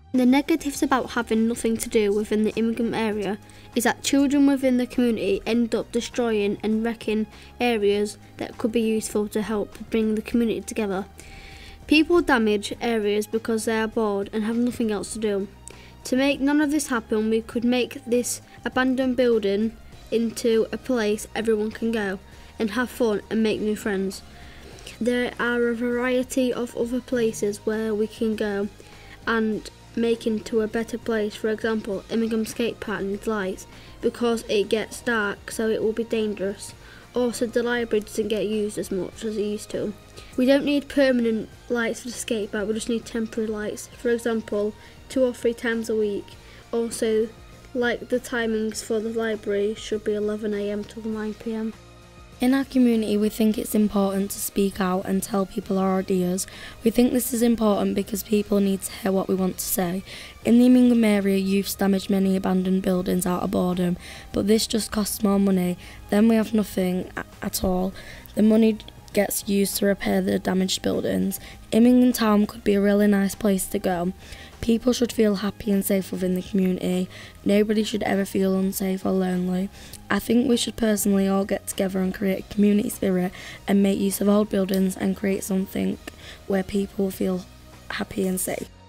The negatives about having nothing to do within the Immingham area is that children within the community end up destroying and wrecking areas that could be useful to help bring the community together. People damage areas because they are bored and have nothing else to do. To make none of this happen, we could make this abandoned building into a place everyone can go and have fun and make new friends. There are a variety of other places where we can go and make into a better place. For example, Immingham Skate Park needs lights because it gets dark, so it will be dangerous. Also, the library doesn't get used as much as it used to. We don't need permanent lights for the skate park, we just need temporary lights. For example, 2 or 3 times a week. Also, like the timings for the library should be 11 AM till 9 PM. In our community, we think it's important to speak out and tell people our ideas. We think this is important because people need to hear what we want to say. In the Immingham area, youths damage many abandoned buildings out of boredom, but this just costs more money. Then we have nothing at all. The money gets used to repair the damaged buildings. Immingham Town could be a really nice place to go. People should feel happy and safe within the community. Nobody should ever feel unsafe or lonely. I think we should personally all get together and create a community spirit and make use of old buildings and create something where people feel happy and safe.